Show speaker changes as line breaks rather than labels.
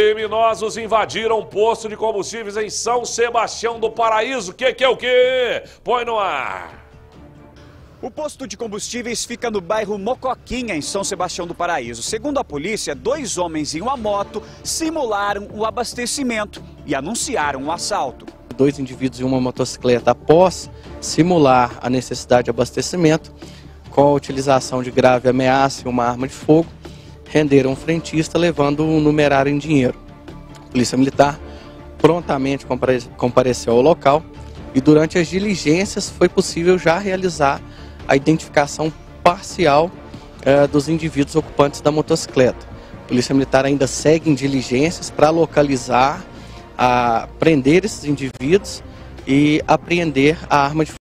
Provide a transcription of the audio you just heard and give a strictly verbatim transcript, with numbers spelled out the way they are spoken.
Criminosos invadiram um posto de combustíveis em São Sebastião do Paraíso. O que, que é o quê? Põe no ar.
O posto de combustíveis fica no bairro Mocoquinha, em São Sebastião do Paraíso. Segundo a polícia, dois homens em uma moto simularam o abastecimento e anunciaram um assalto.
Dois indivíduos em uma motocicleta, após simular a necessidade de abastecimento, com a utilização de grave ameaça e uma arma de fogo, renderam um frentista levando um numerário em dinheiro. A Polícia Militar prontamente compare- compareceu ao local e durante as diligências foi possível já realizar a identificação parcial eh, dos indivíduos ocupantes da motocicleta. A Polícia Militar ainda segue em diligências para localizar, a, prender esses indivíduos e apreender a arma de fogo.